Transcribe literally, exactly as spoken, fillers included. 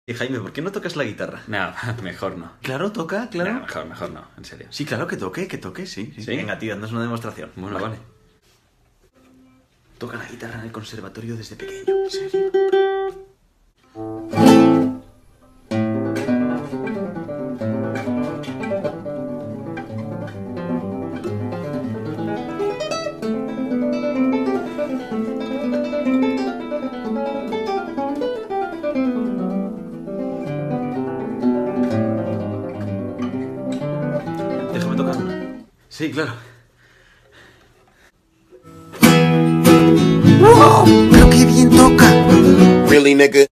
Y Jaime, ¿por qué no tocas la guitarra? No, mejor no. Claro, toca, claro. No, mejor, mejor no, en serio. Sí, claro que toque, que toque, sí. sí. ¿Sí? Venga, tío, haznos una demostración. Bueno, vale. Toca la guitarra en el conservatorio desde pequeño. ¿En serio? Déjame tocar una. Sí, claro. ¡Wow! ¡Pero qué bien toca! Really, nigga?